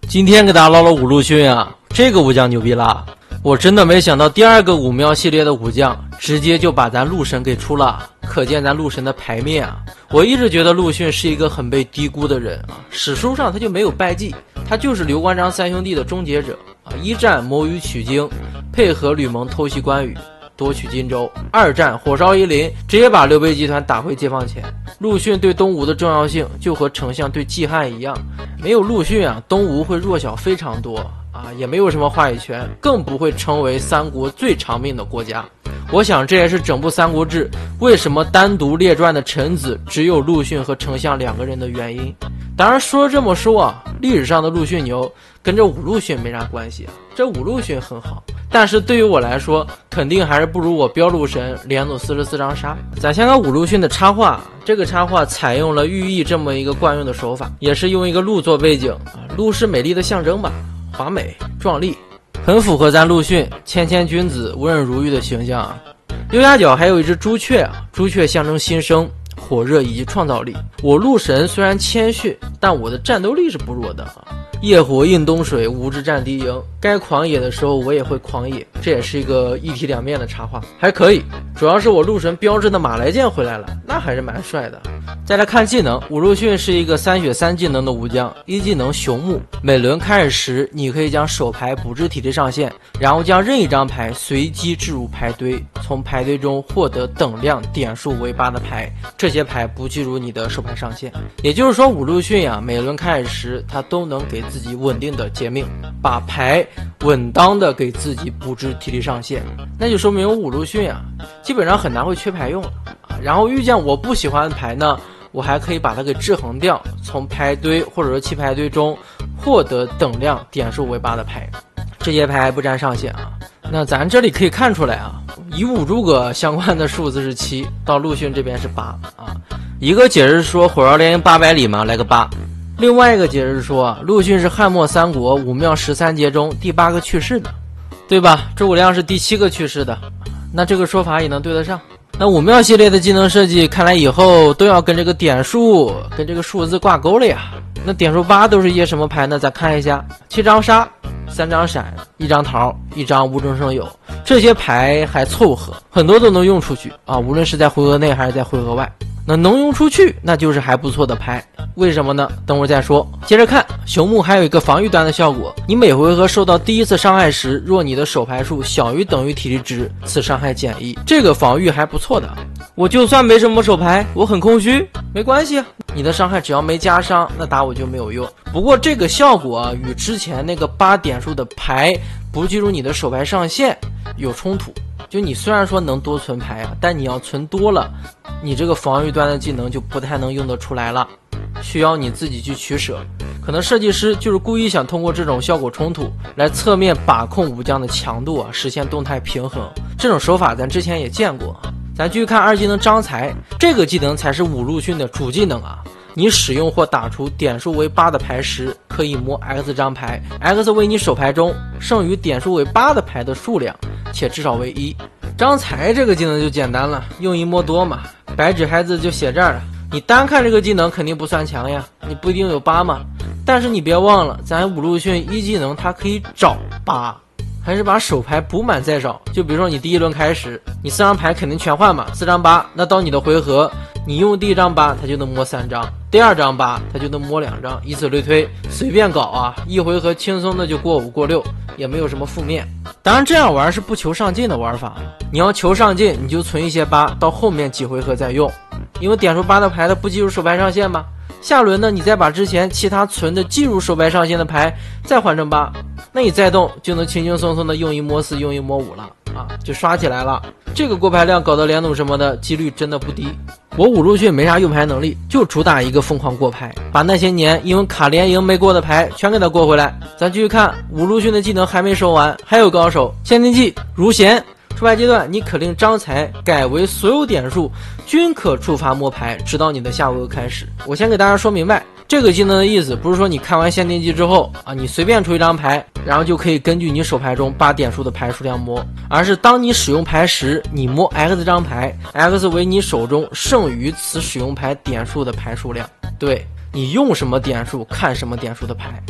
今天给大家唠唠五路迅啊，这个武将牛逼啦！我真的没想到第二个武庙系列的武将直接就把咱陆神给出了，可见咱陆神的牌面啊！我一直觉得陆逊是一个很被低估的人啊，史书上他就没有败绩，他就是刘关张三兄弟的终结者啊！一战谋于曲靖，配合吕蒙偷袭关羽，夺取荆州；二战火烧夷陵，直接把刘备集团打回解放前。陆逊对东吴的重要性就和丞相对季汉一样，没有陆逊啊，东吴会弱小非常多啊，也没有什么话语权，更不会成为三国最长命的国家。我想这也是整部《三国志》为什么单独列传的臣子只有陆逊和丞相两个人的原因。当然说这么说啊，历史上的陆逊牛跟这五路逊没啥关系啊，这五路逊很好，但是对于我来说肯定还是不如我标路神连弩44张杀。咱先看五路逊的插画，这个插画采用了寓意这么一个惯用的手法，也是用一个鹿做背景啊，鹿是美丽的象征吧，华美壮丽，很符合咱陆逊谦谦君子温润如玉的形象啊。右下角还有一只朱雀啊，朱雀象征新生、火热以及创造力。我陆神虽然谦逊，但我的战斗力是不弱的啊。夜火映东水，无之战敌营，该狂野的时候我也会狂野，这也是一个一体两面的插画，还可以。主要是我陆神标志的马来剑回来了，那还是蛮帅的。再来看技能，五路逊是一个3血3技能的武将，一技能雄木，每轮开始时你可以将手牌补至体力上限，然后将任一张牌随机置入牌堆，从牌堆中获得等量点数为8的牌，这些牌不计入你的手牌上限。也就是说五路逊啊，每轮开始时他都能给自己稳定的解命，把牌稳当的给自己布置体力上限，那就说明五路逊啊基本上很难会缺牌用了。然后遇见我不喜欢的牌呢，我还可以把它给制衡掉，从牌堆或者说弃牌堆中获得等量点数为8的牌，这些牌不占上限啊。那咱这里可以看出来啊，以五诸葛相关的数字是7，到陆逊这边是8啊。一个解释说火烧连营800里嘛，来个8。另外一个解释说陆逊是汉末三国武庙13杰中第8个去世的，对吧？诸葛亮是第7个去世的，那这个说法也能对得上。那武庙系列的技能设计看来以后都要跟这个点数跟这个数字挂钩了呀。那点数8都是一些什么牌呢？咱看一下，7张杀，3张闪，1张桃，1张无中生有，这些牌还凑合，很多都能用出去啊，无论是在回合内还是在回合外。那能用出去那就是还不错的牌，为什么呢？等会儿再说。接着看雄木还有一个防御端的效果，你每回合受到第一次伤害时，若你的手牌数小于等于体力值，此伤害减1，这个防御还不错的。我就算没什么手牌，我很空虚，没关系啊，你的伤害只要没加伤，那打我就没有用。不过这个效果与之前那个8点数的牌不计入你的手牌上限有冲突，就你虽然说能多存牌啊，但你要存多了，你这个防御端的技能就不太能用得出来了，需要你自己去取舍。可能设计师就是故意想通过这种效果冲突来侧面把控武将的强度啊，实现动态平衡。这种手法咱之前也见过。咱继续看2技能张才，这个技能才是五路逊的主技能啊。你使用或打出点数为8的牌时，可以摸 X 张牌， X 为你手牌中剩余点数为8的牌的数量，且至少为1。张才这个技能就简单了，用1摸多嘛，白纸黑字就写这儿了。你单看这个技能肯定不算强呀，你不一定有8嘛，但是你别忘了咱五路逊1技能它可以找8，还是把手牌补满再找。就比如说你第一轮开始你4张牌肯定全换嘛，4张8，那到你的回合你用第1张8它就能摸3张，第2张8它就能摸2张，以此类推，随便搞啊，一回合轻松的就过5过6，也没有什么负面。当然这样玩是不求上进的玩法，你要求上进你就存一些8，到后面几回合再用，因为点数8的牌它不计入手牌上限嘛。下轮呢你再把之前其他存的计入手牌上限的牌再换成8，那你再动就能轻轻松松的用1摸4用1摸5了啊，就刷起来了。这个过牌量搞得连弩什么的几率真的不低。我五路逊没啥用牌能力，就主打一个疯狂过牌，把那些年因为卡连营没过的牌全给他过回来。咱继续看五路逊的技能还没收完，还有高手限定技如弦。出牌阶段你可令张才改为所有点数均可触发摸牌，直到你的下回合开始。我先给大家说明白，这个技能的意思不是说你看完限定技之后啊，你随便出一张牌，然后就可以根据你手牌中8点数的牌数量摸，而是当你使用牌时，你摸 X 张牌， X 为你手中剩余此使用牌点数的牌数量。对，你用什么点数看什么点数的牌。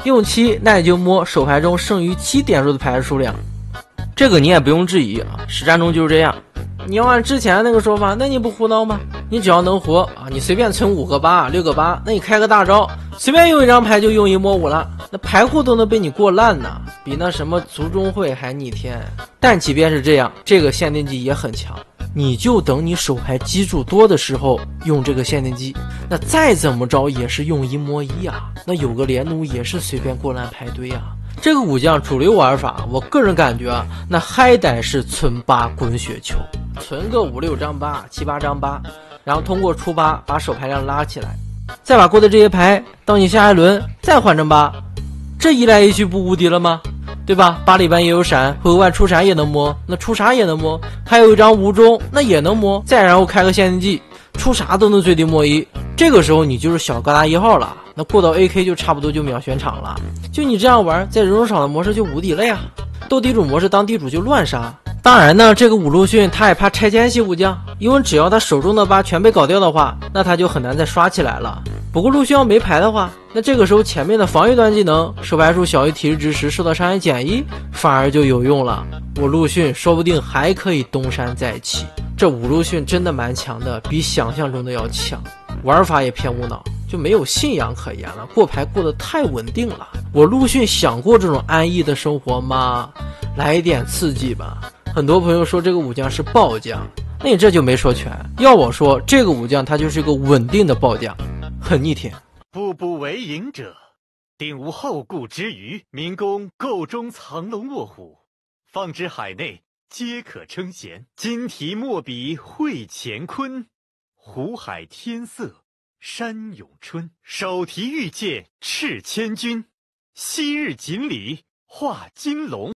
用7那也就摸手牌中剩余7点数的牌的数量。这个你也不用质疑啊，实战中就是这样。你要按之前那个说法，那你不胡闹吗？你只要能活啊，你随便存5个8、6个8，那你开个大招，随便用一张牌就用1摸5了，那牌库都能被你过烂呢，比那什么族中会还逆天。但即便是这样，这个限定技也很强，你就等你手牌基数多的时候用这个限定技，那再怎么着也是用1摸1啊，那有个连弩也是随便过烂牌堆啊。这个武将主流玩法，我个人感觉啊，那还得是存8滚雪球，存个5、6张8、7、8张8，然后通过出8把手牌量拉起来，再把过的这些牌到你下一轮再换成8，这一来一去不无敌了吗？对吧？8里边也有闪，回合外出闪也能摸，那出啥也能摸，还有一张无中那也能摸，再然后开个限定技，出啥都能最低摸1，这个时候你就是小高达1号了，那过到 AK 就差不多就秒选场了。就你这样玩，在人种少的模式就无敌了呀，斗地主模式当地主就乱杀。当然呢，这个武陆逊他也怕拆迁系武将，因为只要他手中的8全被搞掉的话，那他就很难再刷起来了。不过陆逊要没牌的话，那这个时候前面的防御端技能手牌数小于体质值时受到伤害减1，反而就有用了。我陆逊说不定还可以东山再起。这武陆逊真的蛮强的，比想象中的要强，玩法也偏无脑，就没有信仰可言了，过牌过得太稳定了。我陆逊想过这种安逸的生活吗？来一点刺激吧。很多朋友说这个武将是爆将，那你这就没说全。要我说，这个武将他就是一个稳定的爆将，很逆天。 步步为营者，定无后顾之余。民工构中藏龙卧虎，放之海内，皆可称贤。金题墨笔绘乾坤，湖海天色山咏春。手提玉剑叱千军，昔日锦鲤画金龙。